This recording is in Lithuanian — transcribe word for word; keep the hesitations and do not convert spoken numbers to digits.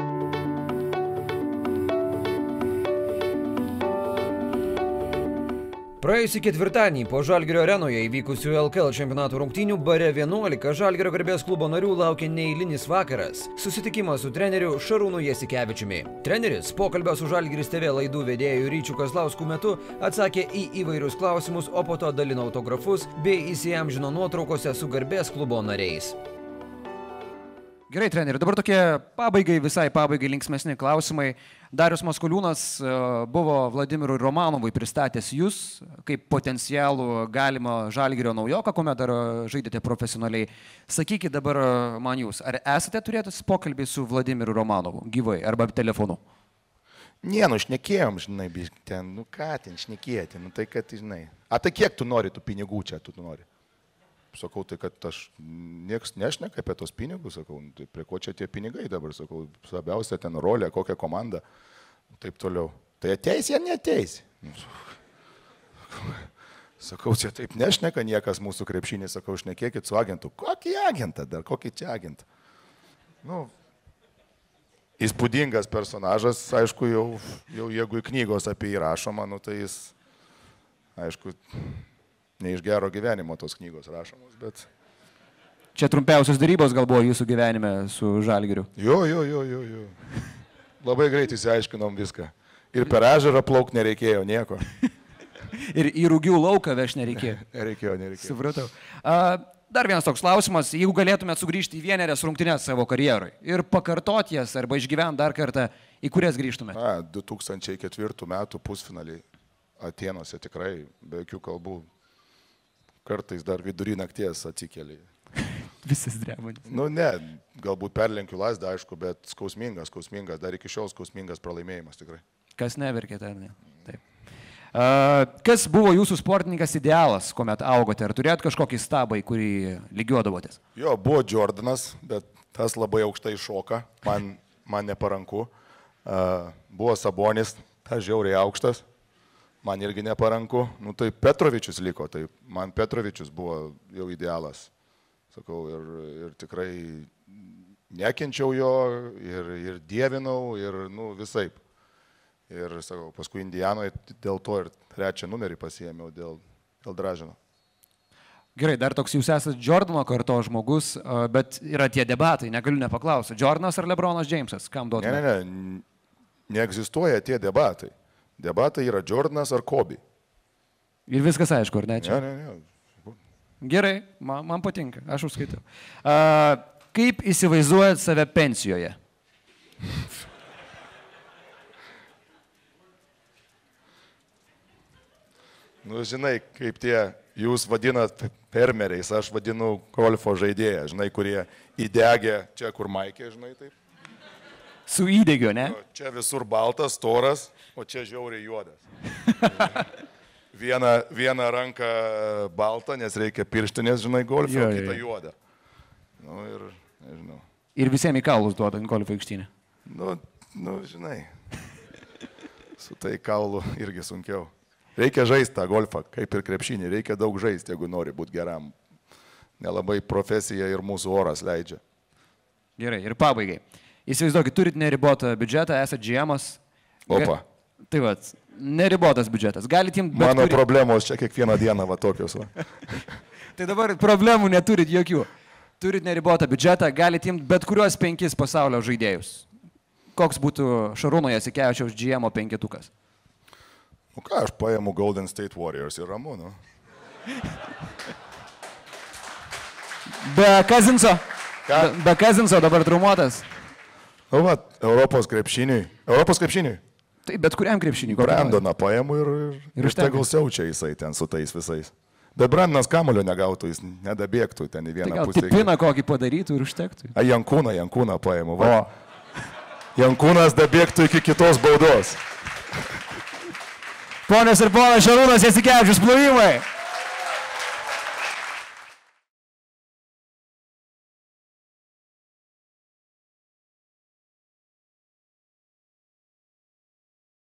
Praėjusį ketvirtadienį po Žalgirio arenoje įvykusių L K L čempionato rungtynių bare vienuolika Žalgirio garbės klubo narių laukia neeilinis vakaras. Susitikimas su treneriu Šarūnu Jasikevičiumi. Treneris pokalbio su Žalgiris T V laidų vedėjų Ryčiu Kazlausku metu atsakė į įvairius klausimus, o po to dalino autografus bei įsiamžino nuotraukose su garbės klubo nariais. Gerai, treneri, dabar tokie pabaigai, visai pabaigai linksmesni klausimai. Darius Maskoliūnas buvo Vladimirui Romanovui pristatęs jūs kaip potencialų galimą Žalgirio naujoką, kuomet dar žaidėte profesionaliai. Sakykit dabar man jūs, ar esate turėtas pokalbį su Vladimiru Romanovu gyvai arba telefonu? Nie, nu šnekėjom, žinai, ten, nu ką ten šnekėti, nu tai kad, žinai. A tai kiek tu nori tų pinigų čia, tu nori? Sakau, tai kad aš nieks nešneka apie tos pinigus, sakau, tai prie ko čia tie pinigai dabar, sakau, svarbiausia ten rolė, kokia komanda, taip toliau. Tai ateis, jie neteis. Sakau, čia taip nešneka niekas mūsų krepšinį, sakau, šnekėkit su agentu. Kokį agentą dar, kokį čia agentą? Nu, įspūdingas personažas, aišku, jau, jau jeigu į knygos apie jį rašoma, nu tai jis, aišku, ne iš gero gyvenimo tos knygos rašomos, bet... Čia trumpiausios darybos gal buvo jūsų gyvenime su Žalgiriu? Jo, jo, jo, jo, jo. Labai greitai išsiaiškinom viską. Ir per ežerą plaukti nereikėjo nieko. Ir į Rūgių lauką veš nereikėjo? Nereikėjo, nereikėjo. Supratau. A, dar vienas toks klausimas, jeigu galėtumėt sugrįžti į vienerias rungtynes savo karjeroj ir pakartot jas arba išgyvent dar kartą, į kurias grįžtumėt? Na, du tūkstančiai ketvirtų metų pusfinaliai Atėnuose tikrai, be jokių kalbų. Kartais dar vidury nakties atsikeli. Visas drebanis. Nu ne, galbūt perlenkiu lasdą, aišku, bet skausmingas, skausmingas, dar iki šiol skausmingas pralaimėjimas tikrai. Kas neverkėte, ar ne? Taip. Uh, kas buvo jūsų sportininkas idealas, kuomet augote? Ar turėjot kažkokį stabą, į kurį lygiuodavotės? Jo, buvo Jordanas, bet tas labai aukštai šoka, man, man neparanku. Uh, buvo Sabonis, tas žiauriai aukštas. Man irgi neparanku. Nu, tai Petrovičius liko, tai man Petrovičius buvo jau idealas. Sakau, ir, ir tikrai nekenčiau jo, ir, ir dievinau, ir, nu, visaip. Ir, sakau, paskui Indijanoje dėl to ir trečią numerį pasiėmiau dėl, dėl Dražino. Gerai, dar toks jūs esate Jordano karto žmogus, bet yra tie debatai, negaliu nepaklausyti. Jordanas ar LeBronas Jamesas? Kam duotumėte? Ne, ne, ne, neegzistuoja tie debatai. Debatai yra Jordanas ar Kobe. Ir viskas aišku, ar ne čia? Ne, ne, ne. Gerai, man, man patinka, aš užskaitau. Uh, kaip įsivaizduojat save pensijoje? Nu, žinai, kaip tie, jūs vadinat fermeriais, aš vadinu golfo žaidėją, žinai, kurie įdegė čia, kur Maikė, žinai, taip. Su įdegiu, ne? Čia visur baltas, storas, o čia žiauriai juodas. Viena, viena ranka balta, nes reikia pirštinės, žinai, golfo, o kita juoda. Nu, ir, nežinau. Ir visiems į kaulus duodant golfo aikštynę? Nu, nu, žinai, su tai kaulu irgi sunkiau. Reikia žaisti tą golfą, kaip ir krepšinį, reikia daug žaisti, jeigu nori būti geram. Nelabai profesija ir mūsų oras leidžia. Gerai, ir pabaigai. Įsivaizduokit, turit neribotą biudžetą, esate G M-as. Opa. Tai va, neribotas biudžetas. Galit jums... Mano kuri... problemos čia kiekvieną dieną va tokios. Va. Tai dabar problemų neturit jokių. Turit neribotą biudžetą, galit jums bet kuriuos penkis pasaulio žaidėjus. Koks būtų Šarūno Jasikevičiaus G M-o penketukas? Nu ką, aš paimu Golden State Warriors ir ramu, nu. Be Kazinso. Ką? Be, be Kazinso dabar traumuotas. Nu, va, Europos krepšiniui. Europos krepšiniui. Tai bet kuriam krepšiniui. Brandoną paimu ir, ir, ir tegul siaučia jisai ten su tais visais. Bet Brandonas kamulio negautų, jis nedabėgtų ten į vieną tai pusę. Tai piną kokį padarytų ir užtektų. A, Jankūną, Jankūną paimu. Va. Jankūnas dabėgtų iki kitos baudos. Ponios ir ponas, Šarūnas Jasikevičius, plojimai.